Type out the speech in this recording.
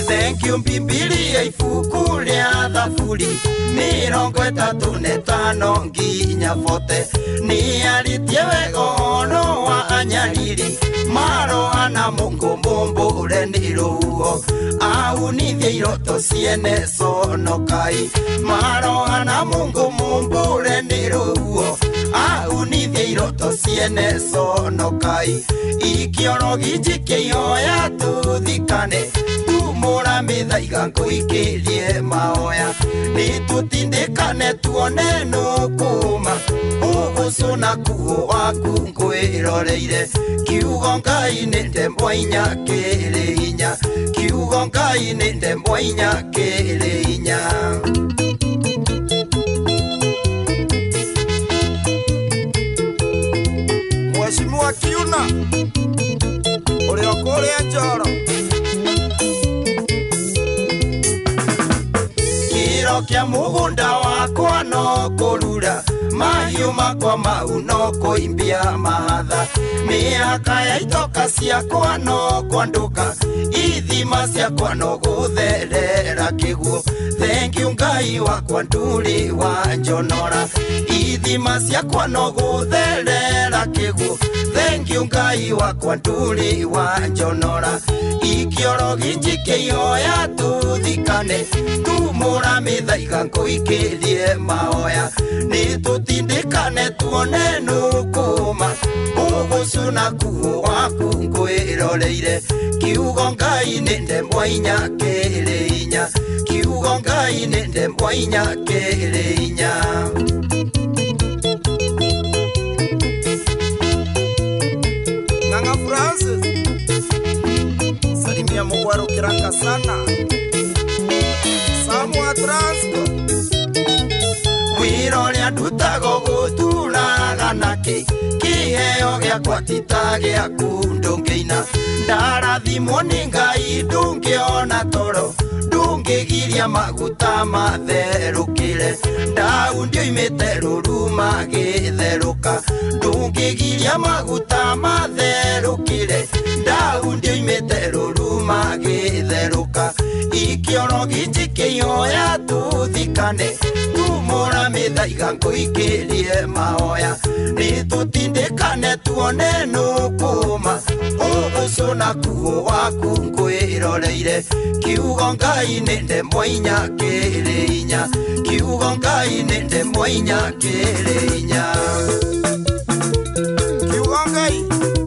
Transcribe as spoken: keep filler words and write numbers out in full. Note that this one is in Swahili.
thank you Bibilia ifuku ria thaburi mirongo itatu na itano nginya forty ni aritie wegono wa anyariri maro ana Mungu mumbure ni ruo au nithie iroto ciene sonokai maro ana Mungu mumbure ni ruo au nithie iroto ciene sonokai ikioro gijike yoya tuthikane tumura mithaiga kuikirie maoya nitutindikane tuone nukuma ugusuna kuo waku ngwiroreire kiugo Ngai ni ndemwa inya kiri inya kiugo Ngai ni ndemwa inya kiri inya Mheshimiwa Kiuna uri okuria Njoro kiro kia mugunda wakwa no kurura mahiu makwa mau no kuimbia mahatha miaka ya itoka ciakwa no kwanduka ithima ciakwa no gutherera kiguo thank you Ngai wakwa nduri wa njonora ithima ciakwa no gutherera kiguo thank you Ngai wakwa nduri wa njonora ikioro gijike yoya tuthikane tumura mithaiga nkuikirie maoya nitutindikane tuone nukuma ugusuna kuo waku ngwiroreire kiugo Ngai ni ndemwa inya kiri inya kiugo Ngai ni ndemwa inya kiri inya Nganga Francis salimia mugwaro kiraka sana Samwa Transco wiroria ndutago guturaga naki kiheo giakwa tita giaku ndungiina ndarathimwo ni Ngai ndungiona toro ndungigiria maguta matherukire ndaundi oimite ruruma githeruka ndungigiria maguta matherukire ndaundi oimite ruruma githeruka ikioro gijike yoya tuthikane tumura mithaiga nkuikirie maoya nitutindikane tuone nukuma ugusuna kuo waku ngwiroreire kiugo Ngai ni ndemwa inya kiri inya kiugo Ngai ni ndemwa inya kiri inya kiugo Ngai